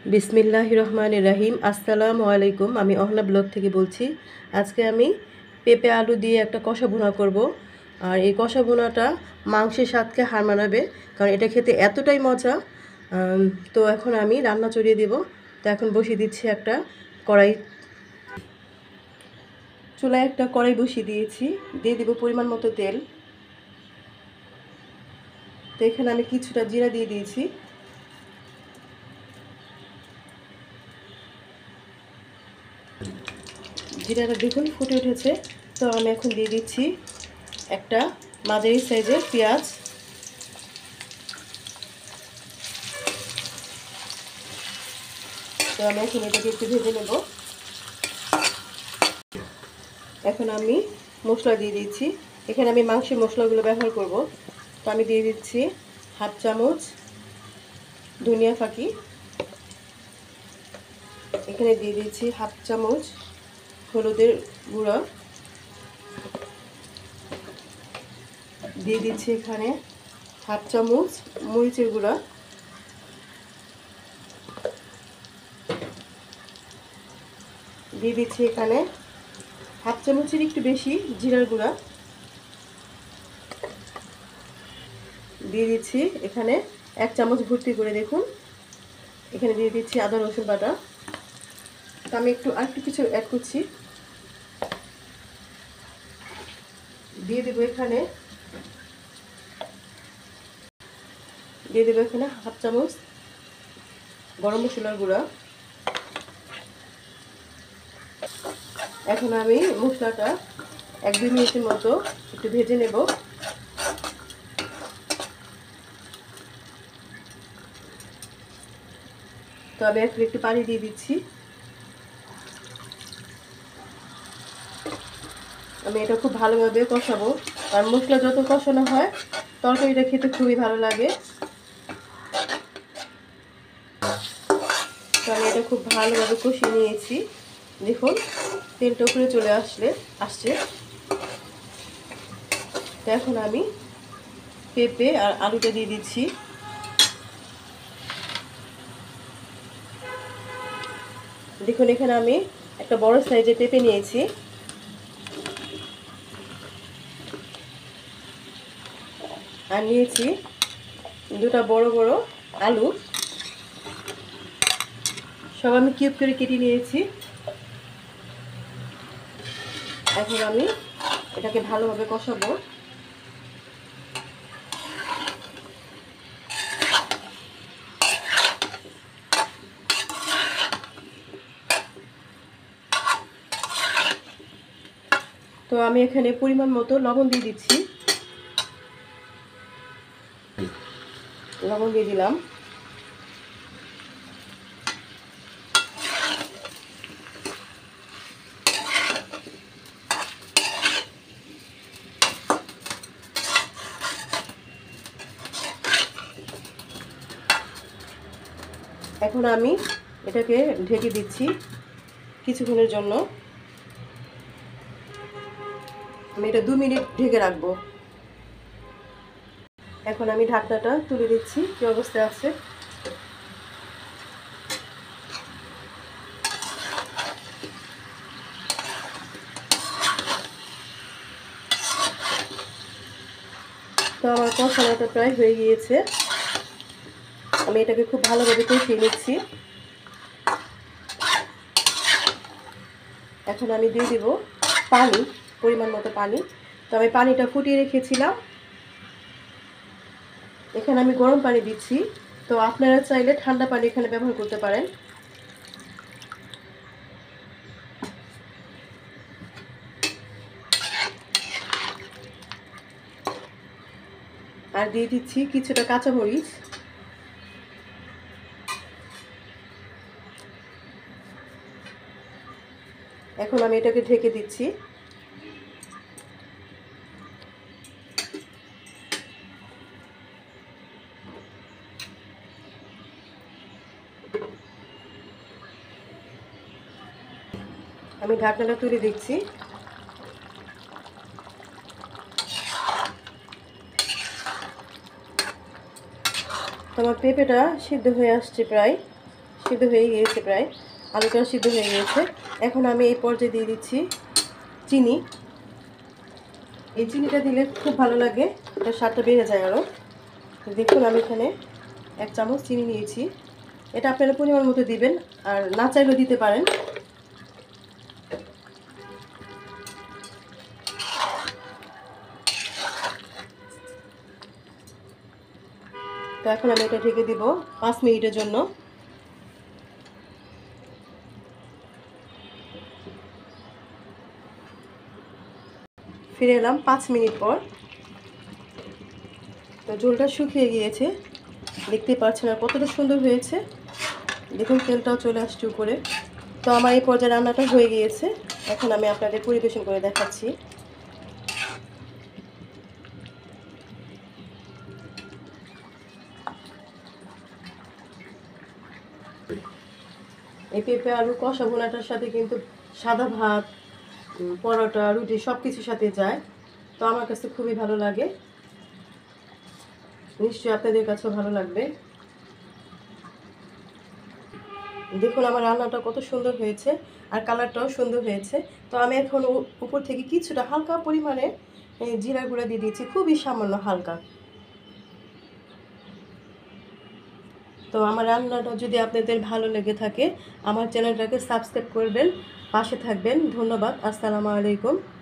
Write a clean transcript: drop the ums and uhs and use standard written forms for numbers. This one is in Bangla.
বিসমিল্লাহির রহমানির রহিম। আসসালামু আলাইকুম। আমি অহনা ব্লগ থেকে বলছি। আজকে আমি পেঁপে আলু দিয়ে একটা কষা ভুনা করব। আর এই কষা ভুনাটা মাংসের স্বাদকে হার মানাবে, কারণ এটা খেতে এতটাই মজা। তো এখন আমি রান্না চড়িয়ে দেব। তো এখন বসিয়ে দিচ্ছি একটা কড়াই। চুলায় একটা কড়াই বসিয়ে দিয়েছি, দিয়ে দেব পরিমাণ মতো তেল। তো এখানে আমি কিছুটা জিরা দিয়ে দিয়েছি। জিরাটা দেখুন ফুটে উঠেছে। তো আমি এখন দিয়ে দিচ্ছি একটা মাঝারি সাইজের পেঁয়াজ। তো আমি এখন এটাকে একটু ভেজে নেব। এখন আমি মশলা দিয়ে দিচ্ছি। এখানে আমি মাংসের মশলাগুলো ব্যবহার করব। তো আমি দিয়ে দিচ্ছি হাফ চামচ ধনিয়া ফাঁকি, এখানে দিয়ে দিচ্ছি হাফ চামচ হলুদের গুঁড়া, দিয়ে দিচ্ছি এখানে হাফ চামচ মরিচের গুঁড়া, দিয়ে দিচ্ছি এখানে হাফ চামচের একটু বেশি জিরার গুঁড়া, দিয়ে দিচ্ছি এখানে 1 চামচ ভর্তি করে, দেখুন এখানে দিয়ে দিচ্ছি আদা রসুন বাটা। তো আমি আরেকটু কিছু অ্যাড করছি, দিয়ে দেবো এখানে হাফ চামচ গরম মশলার গুঁড়া। এখন আমি মশলাটা 1-2 মিনিটের মতো একটু ভেজে নেব। তো আমি এখন একটু পানি দিয়ে দিচ্ছি। আমি এটা খুব ভালোভাবে কষাবো, আর মশলা যত কষানো হয় তরকারিটা খেতে খুবই ভালো লাগে। তো আমি এটা খুব ভালোভাবে কষিয়ে নিয়েছি। দেখুন তেলটা উপরে চলে আসছে। তো এখন আমি পেঁপে আর আলুটা দিয়ে দিচ্ছি। দেখুন এখানে আমি একটা বড় সাইজের পেঁপে নিয়েছি, আর নিয়েছি 2টা বড় বড় আলু, সব আমি কিউব করে কেটে নিয়েছি। এখন আমি এটাকে ভালোভাবে কষাবো। তো আমি এখানে পরিমাণ মতো লবণ দিয়ে দিচ্ছি, লবণ দিয়ে দিলাম। এখন আমি এটাকে ঢেকে দিচ্ছি কিছুক্ষণের জন্য। আমি এটা 2 মিনিট ঢেকে রাখবো। এখন আমি ঢাকনাটা তুলে দিচ্ছি, কি অবস্থায় আছে। তো আমার কষানোটা প্রায় হয়ে গিয়েছে। আমি এটাকে খুব ভালোভাবে কষিয়ে নিচ্ছি। এখন আমি দিয়ে দিব পানি, পরিমাণ মতো পানি। তো আমি পানিটা ফুটিয়ে রেখেছিলাম, এখানে আমি গরম পানি দিচ্ছি। তো আপনারা চাইলে ঠান্ডা পানি এখানে ব্যবহার করতে পারেন। আর দিয়ে দিচ্ছি কিছুটা কাঁচামরিচ। এখন আমি এটাকে ঢেকে দিচ্ছি। আমি ঢাকনাটা তুলে দিচ্ছি। তো আমার পেঁপেটা সিদ্ধ হয়ে আসছে প্রায়, সিদ্ধ হয়ে গিয়েছে, প্রায় আলুটা সিদ্ধ হয়ে গিয়েছে। এখন আমি এই পর্যায়ে দিয়ে দিচ্ছি চিনি। এই চিনিটা দিলে খুব ভালো লাগে, এটার স্বাদটা বেড়ে যায় আরও। দেখুন আমি এখানে 1 চামচ চিনি নিয়েছি। এটা আপনারা পরিমাণ মতো দিবেন, আর না চাইলেও দিতে পারেন। তো এখন আমি এটা ঢেকে দিব 5 মিনিটের জন্য। ফিরে এলাম 5 মিনিট পর। তো ঝোলটা শুকিয়ে গিয়েছে, দেখতেই পাচ্ছেন আর কতটা সুন্দর হয়েছে। দেখুন তেলটাও চলে আসছে উপরে। তো আমার এই পর্যায়ে রান্নাটা হয়ে গিয়েছে। এখন আমি আপনাদের পরিবেশন করে দেখাচ্ছি। এই পেঁপে আলুর কষা ভুনাটার সাথে কিন্তু সাদা ভাত, পরোটা, রুটি সব কিছুর সাথে যায়। তো আমার কাছে খুবই ভালো লাগে, নিশ্চয়ই আপনাদের কাছেও ভালো লাগবে। দেখুন আমার রান্নাটা কত সুন্দর হয়েছে, আর কালারটাও সুন্দর হয়েছে। তো আমি এখন উপর থেকে কিছুটা হালকা পরিমাণে জিরা গুঁড়া দিয়ে দিয়েছি, খুবই সামান্য হালকা। তো আমার রান্নাটা যদি আপনাদের ভালো লেগে থাকে, আমার চ্যানেলটাকে সাবস্ক্রাইব করবেন, পাশে থাকবেন। ধন্যবাদ। আসসালামু আলাইকুম।